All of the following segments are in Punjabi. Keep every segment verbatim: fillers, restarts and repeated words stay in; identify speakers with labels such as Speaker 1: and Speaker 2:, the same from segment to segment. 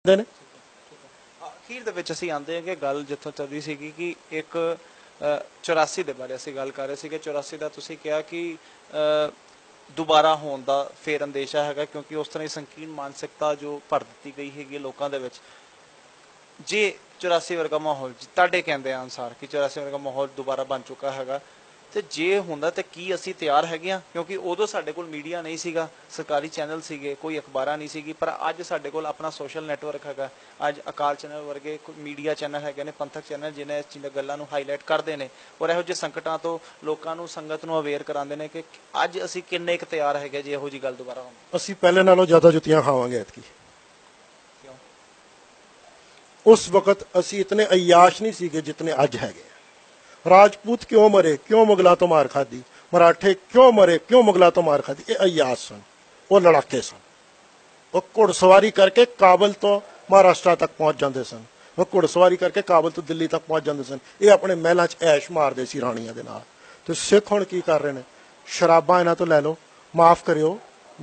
Speaker 1: ਨੇ।
Speaker 2: ਅਖੀਰ ਦੇ ਵਿੱਚ ਅਸੀਂ ਆਉਂਦੇ ਹਾਂ ਕਿ ਗੱਲ ਜਿੱਥੋਂ ਚੱਲਦੀ ਸੀਗੀ ਕਿ ਇੱਕ ਚੁਰਾਸੀ ਦੇ ਬਾਰੇ ਅਸੀਂ ਗੱਲ ਕਰ ਰਹੇ ਸੀ ਕਿ ਚੁਰਾਸੀ ਦਾ ਤੁਸੀਂ ਕਿਹਾ ਕਿ ਦੁਬਾਰਾ ਹੋਣ ਦਾ ਫੇਰ ਅੰਦੇਸ਼ਾ ਹੈਗਾ ਕਿਉਂਕਿ ਉਸ ਤਰ੍ਹਾਂ ਦੀ ਸੰਕੀਰਣ ਮਾਨਸਿਕਤਾ ਜੋ ਭਰ ਦਿੱਤੀ ਗਈ ਹੈਗੀ ਲੋਕਾਂ ਦੇ ਵਿੱਚ। ਜੇ ਚੁਰਾਸੀ ਵਰਗਾ ਮਾਹੌਲ ਤੁਹਾਡੇ ਕਹਿੰਦੇ ਅਨੁਸਾਰ ਕਿ ਚੁਰਾਸੀ ਵਰਗਾ ਮਾਹੌਲ ਦੁਬਾਰਾ ਬਣ ਚੁੱਕਾ ਹੈਗਾ ਤੇ ਜੇ ਹੁੰਦਾ ਤੇ ਕੀ ਅਸੀਂ ਤਿਆਰ ਹੈਗੇ ਆ? ਕਿਉਂਕਿ ਉਦੋਂ ਸਾਡੇ ਕੋਲ ਮੀਡੀਆ ਨਹੀਂ ਸੀਗਾ, ਸਰਕਾਰੀ ਚੈਨਲ ਸੀਗੇ, ਕੋਈ ਅਖਬਾਰਾਂ ਨਹੀਂ ਸੀਗੀ, ਪਰ ਅੱਜ ਸਾਡੇ ਕੋਲ ਆਪਣਾ ਸੋਸ਼ਲ ਨੈਟਵਰਕ ਹੈਗਾ। ਅੱਜ ਅਕਾਲ ਚੈਨਲ ਵਰਗੇ ਮੀਡੀਆ ਚੈਨਲ ਹੈਗੇ ਨੇ, ਪੰਥਕ ਚੈਨਲ ਜਿਹਨੇ ਇਸ ਚੀਜ਼ਾਂ ਗੱਲਾਂ ਨੂੰ ਹਾਈਲਾਈਟ ਕਰਦੇ ਨੇ ਔਰ ਇਹੋ ਜਿਹੇ ਸੰਕਟਾਂ ਤੋਂ ਲੋਕਾਂ ਨੂੰ, ਸੰਗਤ ਨੂੰ ਅਵੇਅਰ ਕਰਾਉਂਦੇ ਨੇ ਕਿ ਅੱਜ ਅਸੀਂ ਕਿੰਨੇ ਕੁ ਤਿਆਰ ਹੈਗੇ ਜੇ ਇਹੋ ਜਿਹੀ ਗੱਲ ਦੁਬਾਰਾ ਹੋਵੇ।
Speaker 1: ਅਸੀਂ ਪਹਿਲੇ ਨਾਲੋਂ ਜ਼ਿਆਦਾ ਜੁੱਤੀਆਂ ਖਾਵਾਂਗੇ ਐਤਕੀ।
Speaker 2: ਕਿਉਂ?
Speaker 1: ਉਸ ਵਕਤ ਅਸੀਂ ਇਤਨੇ ਅਯਾਸ਼ ਨਹੀਂ ਸੀਗੇ ਜਿਤਨੇ ਅੱਜ ਹੈਗੇ। ਰਾਜਪੂਤ ਕਿਉਂ ਮਰੇ? ਕਿਉਂ ਮੁਗਲਾਂ ਤੋਂ ਮਾਰ ਖਾਦੀ? ਮਰਾਠੇ ਕਿਉਂ ਮਰੇ? ਕਿਉਂ ਮੁਗਲਾਂ ਤੋਂ ਮਾਰ ਖਾਦੀ? ਇਹ ਅਯਾਸ਼ ਸਨ, ਉਹ ਲੜਾਕੇ ਸਨ। ਉਹ ਘੁੜਸਵਾਰੀ ਕਰਕੇ ਕਾਬਲ ਤੋਂ ਮਹਾਰਾਸ਼ਟਰ ਤੱਕ ਪਹੁੰਚ ਜਾਂਦੇ ਸਨ। ਉਹ ਘੁੜਸਵਾਰੀ ਕਰਕੇ ਕਾਬਲ ਤੋਂ ਦਿੱਲੀ ਤੱਕ ਪਹੁੰਚ ਜਾਂਦੇ ਸਨ। ਇਹ ਆਪਣੇ ਮਹਿਲਾਂ 'ਚ ਐਸ਼ ਮਾਰਦੇ ਸੀ ਰਾਣੀਆਂ ਦੇ ਨਾਲ। ਤੇ ਸਿੱਖ ਹੁਣ ਕੀ ਕਰ ਰਹੇ ਨੇ? ਸ਼ਰਾਬਾਂ ਇਹਨਾਂ ਤੋਂ ਲੈ ਲਓ, ਮਾਫ ਕਰਿਓ,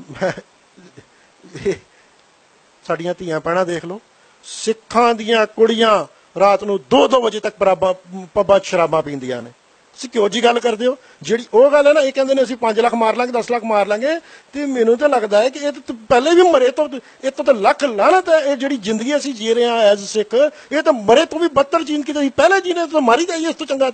Speaker 1: ਸਾਡੀਆਂ ਧੀਆਂ ਭੈਣਾਂ ਦੇਖ ਲਓ, ਸਿੱਖਾਂ ਦੀਆਂ ਕੁੜੀਆਂ ਰਾਤ ਨੂੰ ਦੋ ਦੋ ਵਜੇ ਤੱਕ ਬਰਾਬਾ ਪੱਬਾਂ 'ਚ ਸ਼ਰਾਬਾਂ ਪੀਂਦੀਆਂ ਨੇ। ਤੁਸੀਂ ਕਿਉਂ ਜੀ ਗੱਲ ਕਰਦੇ ਹੋ? ਜਿਹੜੀ ਉਹ ਗੱਲ ਹੈ ਨਾ, ਇਹ ਕਹਿੰਦੇ ਨੇ ਅਸੀਂ ਪੰਜ ਲੱਖ ਮਾਰ ਲਾਂਗੇ, ਦਸ ਲੱਖ ਮਾਰ ਲਾਂਗੇ, ਤੇ ਮੈਨੂੰ ਤਾਂ ਲੱਗਦਾ ਹੈ ਕਿ ਇਹ ਤਾਂ ਪਹਿਲੇ ਵੀ ਮਰੇ ਤੋਂ ਇਹ ਤੋਂ ਤਾਂ ਲੱਖ ਲਾਹਨਤ ਹੈ। ਇਹ ਜਿਹੜੀ ਜ਼ਿੰਦਗੀ ਅਸੀਂ ਜੀ ਰਹੇ ਹਾਂ ਐਜ਼ ਸਿੱਖ, ਇਹ ਤਾਂ ਮਰੇ ਤੋਂ ਵੀ ਬੱਤਰ ਜੀਣ ਕੀ ਪਹਿਲੇ ਜੀਨੇ ਤੋਂ ਮਾਰੀ ਜਾਈਏ ਇਸ ਤੋਂ ਚੰਗਾ।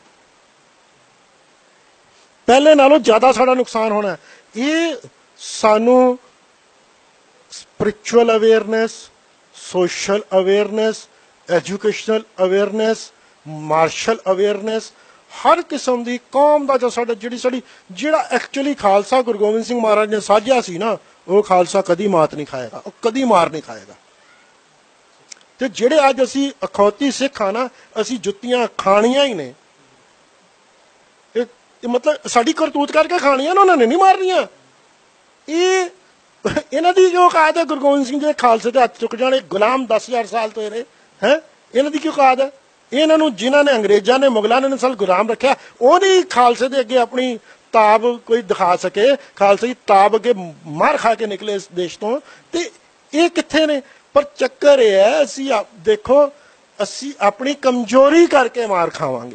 Speaker 1: ਪਹਿਲੇ ਨਾਲੋਂ ਜ਼ਿਆਦਾ ਸਾਡਾ ਨੁਕਸਾਨ ਹੋਣਾ। ਇਹ ਸਾਨੂੰ spiritual awareness, social awareness, educational awareness, martial awareness, ਹਰ ਕਿਸਮ ਦੀ ਕੌਮ ਦਾ ਜੋ ਸਾਡਾ ਜਿਹੜੀ ਸਾਡੀ ਜਿਹੜਾ ਐਕਚੁਅਲੀ ਖਾਲਸਾ ਗੁਰੂ ਗੋਬਿੰਦ ਸਿੰਘ ਮਹਾਰਾਜ ਨੇ ਸਾਜਿਆ ਸੀ ਨਾ, ਉਹ ਖਾਲਸਾ ਕਦੀ ਮਾਤ ਨਹੀਂ ਖਾਏਗਾ, ਉਹ ਕਦੀ ਮਾਰ ਨਹੀਂ ਖਾਏਗਾ। ਤੇ ਜਿਹੜੇ ਅੱਜ ਅਸੀਂ ਅਖੌਤੀ ਸਿੱਖ ਆ ਨਾ, ਅਸੀਂ ਜੁੱਤੀਆਂ ਖਾਣੀਆਂ ਹੀ ਨੇ। ਇਹ ਮਤਲਬ ਸਾਡੀ ਕਰਤੂਤ ਕਰਕੇ ਖਾਣੀਆਂ ਨਾ, ਉਹਨਾਂ ਨੇ ਨਹੀਂ ਮਾਰਨੀਆਂ। ਇਹ ਇਹਨਾਂ ਦੀ ਜੋ ਔਕਾਤ ਹੈ ਗੁਰੂ ਗੋਬਿੰਦ ਸਿੰਘ ਜੀ ਖਾਲਸੇ ਦੇ ਹੱਥ ਚੁੱਕ ਜਾਣੇ। ਗੁਲਾਮ ਦਸ ਹਜ਼ਾਰ ਸਾਲ ਤੋਂ ਰਹੇ ਹੈ, ਇਹਨਾਂ ਦੀ ਕੀ ਔਕਾਤ ਹੈ? ਇਹਨਾਂ ਨੂੰ ਜਿਨ੍ਹਾਂ ਨੇ ਅੰਗਰੇਜ਼ਾਂ ਨੇ ਮੁਗਲਾਂ ਨੇ ਨਸਲ ਗੁਲਾਮ ਰੱਖਿਆ, ਉਹ ਨਹੀਂ ਖਾਲਸੇ ਦੇ ਅੱਗੇ ਆਪਣੀ ਤਾਬ ਕੋਈ ਦਿਖਾ ਸਕੇ। ਖਾਲਸੇ ਦੀ ਤਾਬ ਅੱਗੇ ਮਾਰ ਖਾ ਕੇ ਨਿਕਲੇ ਇਸ ਦੇਸ਼ ਤੋਂ। ਤੇ ਇਹ ਕਿੱਥੇ ਨੇ? ਪਰ ਚੱਕਰ ਇਹ ਹੈ, ਅਸੀਂ ਦੇਖੋ, ਅਸੀਂ ਆਪਣੀ ਕਮਜ਼ੋਰੀ ਕਰਕੇ ਮਾਰ ਖਾਵਾਂਗੇ।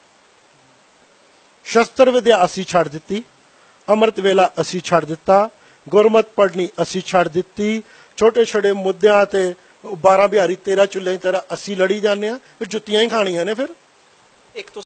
Speaker 1: ਸ਼ਸਤਰ ਵਿਦਿਆ ਅਸੀਂ ਛੱਡ ਦਿੱਤੀ, ਅੰਮ੍ਰਿਤ ਵੇਲਾ ਅਸੀਂ ਛੱਡ ਦਿੱਤਾ, ਗੁਰਮਤ ਪੜ੍ਹਨੀ ਅਸੀਂ ਛੱਡ ਦਿੱਤੀ, ਛੋਟੇ ਛੋਟੇ ਮੁੱਦਿਆਂ ਤੇ ਬਾਰਾਂ ਬਿਹਾਰੀ ਤੇਰਾ ਚੁੱਲ੍ਹੇ ਤੇਰਾ ਅਸੀਂ ਲੜੀ ਜਾਂਦੇ ਹਾਂ। ਫਿਰ ਜੁੱਤੀਆਂ ਹੀ ਖਾਣੀਆਂ ਨੇ। ਫਿਰ ਇੱਕ